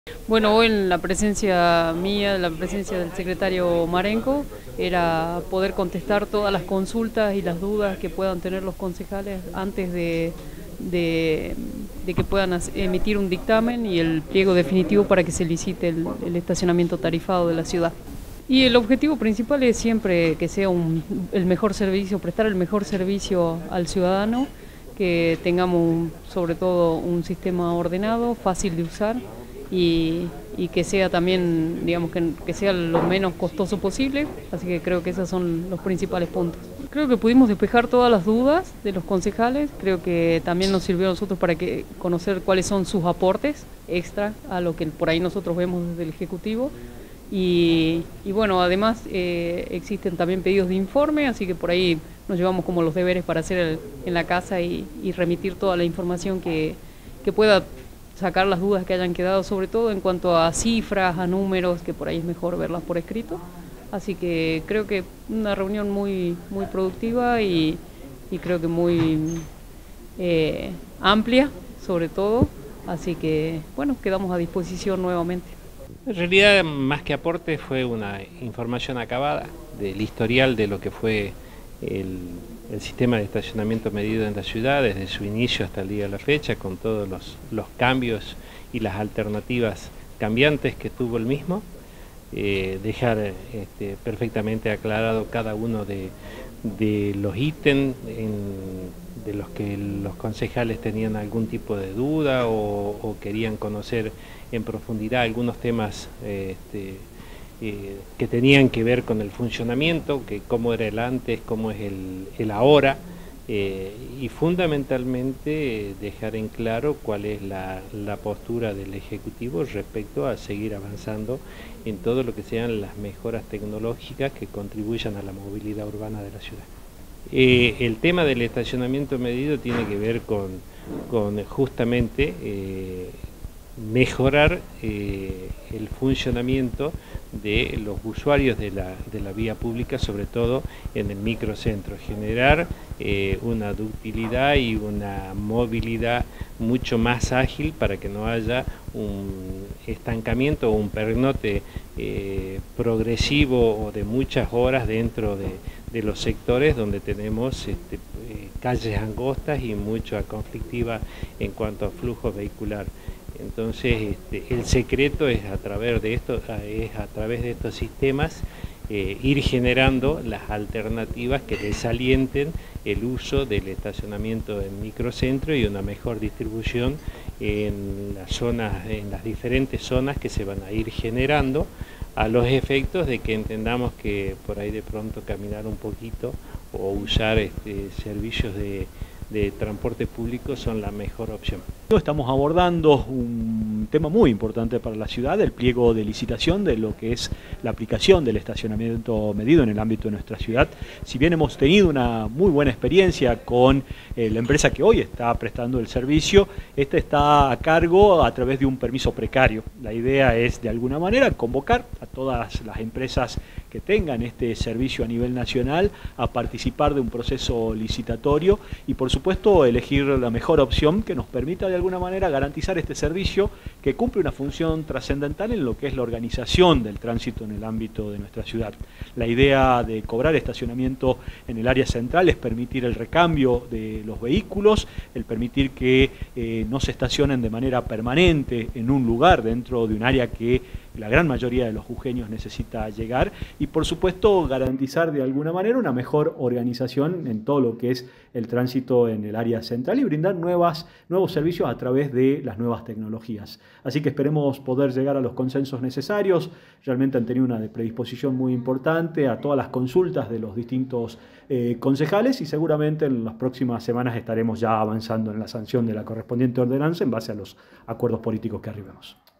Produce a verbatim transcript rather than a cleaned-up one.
Bueno, hoy en la presencia mía, la presencia del secretario Marenco, era poder contestar todas las consultas y las dudas que puedan tener los concejales antes de, de, de que puedan emitir un dictamen y el pliego definitivo para que se licite el, el estacionamiento tarifado de la ciudad. Y el objetivo principal es siempre que sea un, el mejor servicio, prestar el mejor servicio al ciudadano, que tengamos un, sobre todo un sistema ordenado, fácil de usar y, y que sea también, digamos, que, que sea lo menos costoso posible, así que creo que esos son los principales puntos. Creo que pudimos despejar todas las dudas de los concejales, creo que también nos sirvió a nosotros para que conocer cuáles son sus aportes extra a lo que por ahí nosotros vemos desde el Ejecutivo. Y, y bueno, además eh, existen también pedidos de informe, así que por ahí nos llevamos como los deberes para hacer el, en la casa y, y remitir toda la información que, que pueda sacar las dudas que hayan quedado, sobre todo en cuanto a cifras, a números, que por ahí es mejor verlas por escrito. Así que creo que una reunión muy, muy productiva y, y creo que muy eh, amplia, sobre todo. Así que, bueno, quedamos a disposición nuevamente. En realidad, más que aporte, fue una información acabada del historial de lo que fue el, el sistema de estacionamiento medido en la ciudad desde su inicio hasta el día de la fecha, con todos los, los cambios y las alternativas cambiantes que tuvo el mismo. Eh, dejar este, perfectamente aclarado cada uno de, de los ítems en, de los que los concejales tenían algún tipo de duda o, o querían conocer en profundidad algunos temas eh, este, eh, que tenían que ver con el funcionamiento, que cómo era el antes, cómo es el, el ahora, eh, y fundamentalmente eh, dejar en claro cuál es la, la postura del Ejecutivo respecto a seguir avanzando en todo lo que sean las mejoras tecnológicas que contribuyan a la movilidad urbana de la ciudad. Eh, el tema del estacionamiento medido tiene que ver con, con justamente eh, mejorar eh, el funcionamiento de los usuarios de la, de la vía pública, sobre todo en el microcentro, generar eh, una ductilidad y una movilidad mucho más ágil para que no haya un estancamiento o un pernote eh, progresivo o de muchas horas dentro de, de los sectores donde tenemos este, eh, calles angostas y mucha conflictiva en cuanto a flujo vehicular. Entonces, este, el secreto es a través de esto, es a través de estos sistemas eh, ir generando las alternativas que desalienten el uso del estacionamiento en microcentro y una mejor distribución en las zonas, en las diferentes zonas que se van a ir generando, a los efectos de que entendamos que por ahí de pronto caminar un poquito o usar este, servicios de de transporte público son la mejor opción. Estamos abordando un tema muy importante para la ciudad, el pliego de licitación de lo que es la aplicación del estacionamiento medido en el ámbito de nuestra ciudad. Si bien hemos tenido una muy buena experiencia con eh, la empresa que hoy está prestando el servicio, este está a cargo a través de un permiso precario. La idea es de alguna manera convocar a todas las empresas que tengan este servicio a nivel nacional a participar de un proceso licitatorio y por supuesto elegir la mejor opción que nos permita de alguna manera garantizar este servicio que cumple una función trascendental en lo que es la organización del tránsito en el ámbito de nuestra ciudad. La idea de cobrar estacionamiento en el área central es permitir el recambio de los vehículos, el permitir que eh, no se estacionen de manera permanente en un lugar dentro de un área que la gran mayoría de los jujeños necesita llegar y por supuesto garantizar de alguna manera una mejor organización en todo lo que es el tránsito en el área central y brindar nuevas, nuevos servicios a través de las nuevas tecnologías. Así que esperemos poder llegar a los consensos necesarios. Realmente han tenido una predisposición muy importante a todas las consultas de los distintos eh, concejales y seguramente en las próximas semanas estaremos ya avanzando en la sanción de la correspondiente ordenanza en base a los acuerdos políticos que arribemos.